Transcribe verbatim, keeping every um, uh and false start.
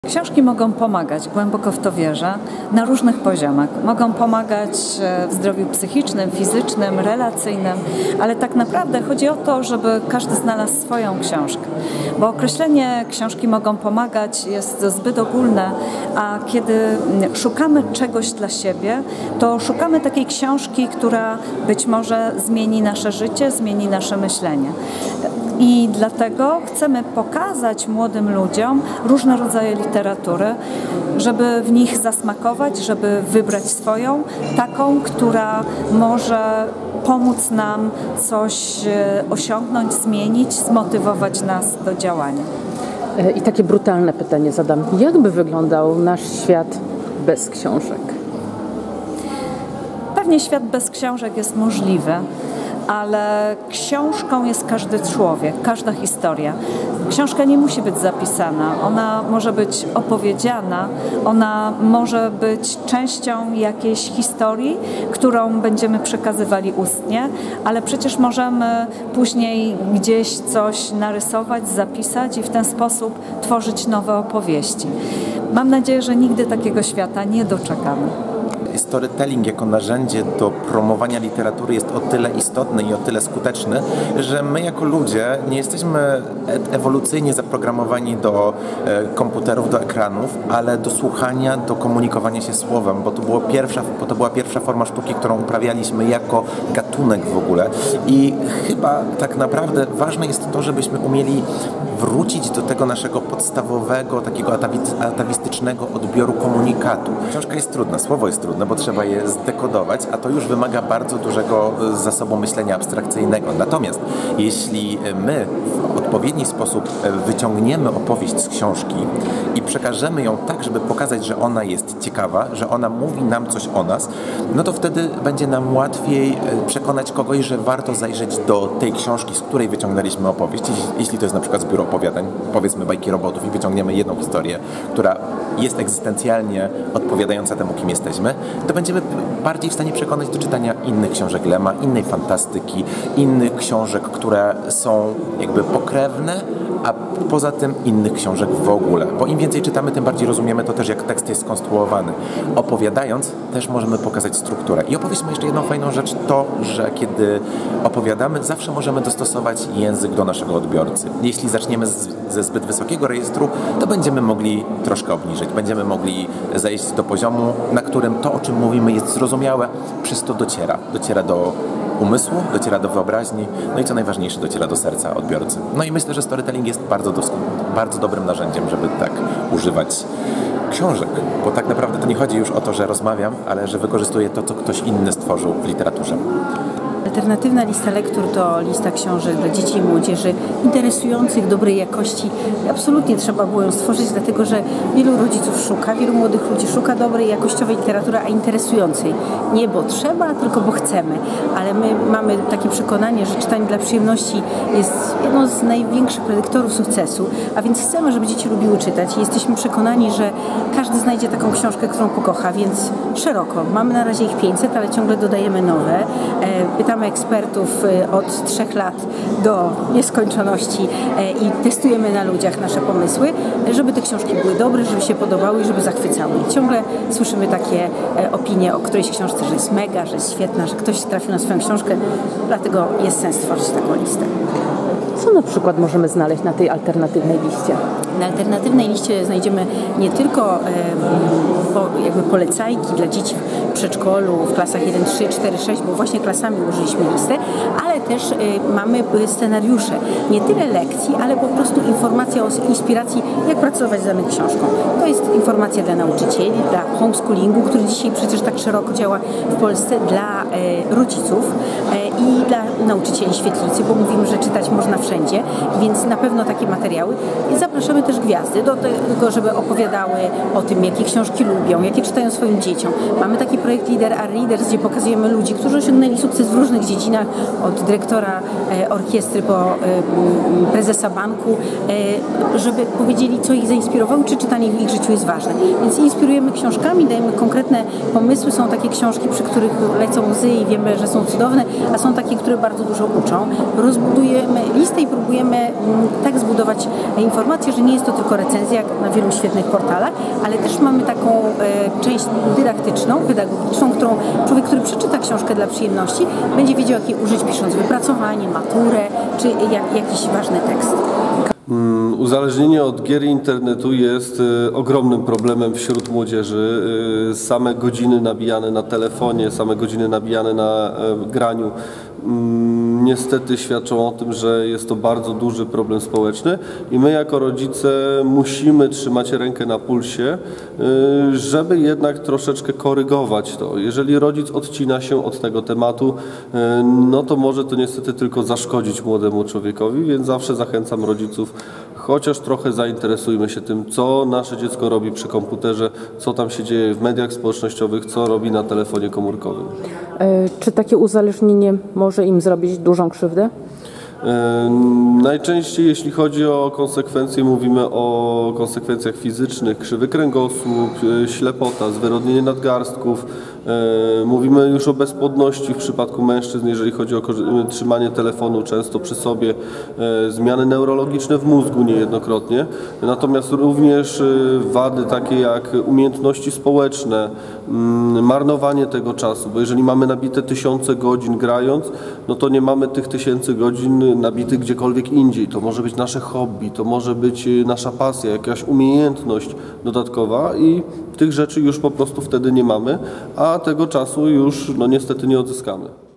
Książki mogą pomagać, głęboko w to wierzę, na różnych poziomach. Mogą pomagać w zdrowiu psychicznym, fizycznym, relacyjnym, ale tak naprawdę chodzi o to, żeby każdy znalazł swoją książkę. Bo określenie książki mogą pomagać jest zbyt ogólne, a kiedy szukamy czegoś dla siebie, to szukamy takiej książki, która być może zmieni nasze życie, zmieni nasze myślenie. I dlatego chcemy pokazać młodym ludziom różne rodzaje literatury, żeby w nich zasmakować, żeby wybrać swoją, taką, która może pomóc nam coś osiągnąć, zmienić, zmotywować nas do działania. I takie brutalne pytanie zadam. Jak by wyglądał nasz świat bez książek? Pewnie świat bez książek jest możliwy, ale książką jest każdy człowiek, każda historia. Książka nie musi być zapisana, ona może być opowiedziana, ona może być częścią jakiejś historii, którą będziemy przekazywali ustnie, ale przecież możemy później gdzieś coś narysować, zapisać i w ten sposób tworzyć nowe opowieści. Mam nadzieję, że nigdy takiego świata nie doczekamy. Storytelling jako narzędzie do promowania literatury jest o tyle istotny i o tyle skuteczny, że my jako ludzie nie jesteśmy ewolucyjnie zaprogramowani do komputerów, do ekranów, ale do słuchania, do komunikowania się słowem, bo to, było pierwsza, bo to była pierwsza forma sztuki, którą uprawialiśmy jako gatunek w ogóle. I chyba tak naprawdę ważne jest to, żebyśmy umieli wrócić do tego naszego podstawowego, takiego atawistycznego odbioru komunikatu. Książka jest trudna, słowo jest trudne, bo trzeba je zdekodować, a to już wymaga bardzo dużego zasobu myślenia abstrakcyjnego. Natomiast jeśli my w odpowiedni sposób wyciągniemy opowieść z książki i przekażemy ją tak, żeby pokazać, że ona jest ciekawa, że ona mówi nam coś o nas, no to wtedy będzie nam łatwiej przekonać kogoś, że warto zajrzeć do tej książki, z której wyciągnęliśmy opowieść. Jeśli to jest na przykład zbiór opowiadań, powiedzmy bajki robotów i wyciągniemy jedną historię, która jest egzystencjalnie odpowiadająca temu, kim jesteśmy, to będziemy bardziej w stanie przekonać do czytania innych książek Lema, innej fantastyki, innych książek, które są jakby pokrewne, a poza tym innych książek w ogóle. Bo im więcej czytamy, tym bardziej rozumiemy to też, jak tekst jest skonstruowany. Opowiadając, też możemy pokazać strukturę. I opowiedzmy jeszcze jedną fajną rzecz, to, że kiedy opowiadamy, zawsze możemy dostosować język do naszego odbiorcy. Jeśli zaczniemy z, ze zbyt wysokiego rejestru, to będziemy mogli troszkę obniżyć. Będziemy mogli zejść do poziomu, na którym to, o czym mówimy, jest zrozumiałe, przez to dociera. Dociera do umysłu, dociera do wyobraźni, no i co najważniejsze, dociera do serca odbiorcy. No i myślę, że storytelling jest bardzo, bardzo dobrym narzędziem, żeby tak używać książek, bo tak naprawdę to nie chodzi już o to, że rozmawiam, ale że wykorzystuję to, co ktoś inny stworzył w literaturze. Alternatywna lista lektur to lista książek dla dzieci i młodzieży interesujących, dobrej jakości. Absolutnie trzeba było ją stworzyć, dlatego że wielu rodziców szuka, wielu młodych ludzi szuka dobrej, jakościowej literatury, a interesującej. Nie bo trzeba, tylko bo chcemy. Ale my mamy takie przekonanie, że czytanie dla przyjemności jest jedną z największych predyktorów sukcesu, a więc chcemy, żeby dzieci lubiły czytać i jesteśmy przekonani, że każdy znajdzie taką książkę, którą pokocha, więc szeroko. Mamy na razie ich pięćset, ale ciągle dodajemy nowe. Pytamy ekspertów od trzech lat do nieskończoności i testujemy na ludziach nasze pomysły, żeby te książki były dobre, żeby się podobały i żeby zachwycały. Ciągle słyszymy takie opinie o którejś książce, że jest mega, że jest świetna, że ktoś trafił na swoją książkę, dlatego jest sens stworzyć taką listę. Co na przykład możemy znaleźć na tej alternatywnej liście? Na alternatywnej liście znajdziemy nie tylko e, po, jakby polecajki dla dzieci w przedszkolu, w klasach jeden, trzy, cztery, sześć, bo właśnie klasami użyliśmy listę, ale też e, mamy scenariusze, nie tyle lekcji, ale po prostu informacja o inspiracji, jak pracować z daną książką. To jest informacja dla nauczycieli, dla homeschoolingu, który dzisiaj przecież tak szeroko działa w Polsce, dla e, rodziców e, i dla nauczycieli świetlicy, bo mówimy, że czytać można wszędzie, więc na pewno takie materiały. I zapraszamy też gwiazdy do tego, żeby opowiadały o tym, jakie książki lubią, jakie czytają swoim dzieciom. Mamy taki projekt Leader are Readers, gdzie pokazujemy ludzi, którzy osiągnęli sukces w różnych dziedzinach, od dyrektora e, orkiestry po e, prezesa banku, e, żeby powiedzieli, co ich zainspirowało, czy czytanie w ich życiu jest ważne. Więc inspirujemy książkami, dajemy konkretne pomysły. Są takie książki, przy których lecą łzy i wiemy, że są cudowne, a są takie, które bardzo dużo uczą. Rozbudujemy listę i próbujemy m, tak zbudować informację, że nie nie jest to tylko recenzja jak na wielu świetnych portalach, ale też mamy taką e, część dydaktyczną, pedagogiczną, którą człowiek, który przeczyta książkę dla przyjemności, będzie wiedział, jak jej użyć, pisząc wypracowanie, maturę, czy jak, jakiś ważny tekst. Uzależnienie od gier i internetu jest y, ogromnym problemem wśród młodzieży. Y, same godziny nabijane na telefonie, same godziny nabijane na y, graniu y, niestety świadczą o tym, że jest to bardzo duży problem społeczny i my jako rodzice musimy trzymać rękę na pulsie, y, żeby jednak troszeczkę korygować to. Jeżeli rodzic odcina się od tego tematu, y, no to może to niestety tylko zaszkodzić młodemu człowiekowi, więc zawsze zachęcam rodziców, chociaż trochę zainteresujmy się tym, co nasze dziecko robi przy komputerze, co tam się dzieje w mediach społecznościowych, co robi na telefonie komórkowym. E, czy takie uzależnienie może im zrobić dużą krzywdę? E, najczęściej jeśli chodzi o konsekwencje, mówimy o konsekwencjach fizycznych, krzywy kręgosłup, e, ślepota, zwyrodnienie nadgarstków. E, mówimy już o bezpłodności w przypadku mężczyzn, jeżeli chodzi o trzymanie telefonu często przy sobie, e, zmiany neurologiczne w mózgu niejednokrotnie. Natomiast również e, wady takie jak umiejętności społeczne, m, marnowanie tego czasu, bo jeżeli mamy nabite tysiące godzin grając, no to nie mamy tych tysięcy godzin nabitych gdziekolwiek indziej. To może być nasze hobby, to może być nasza pasja, jakaś umiejętność dodatkowa i tych rzeczy już po prostu wtedy nie mamy, a tego czasu już no niestety nie odzyskamy.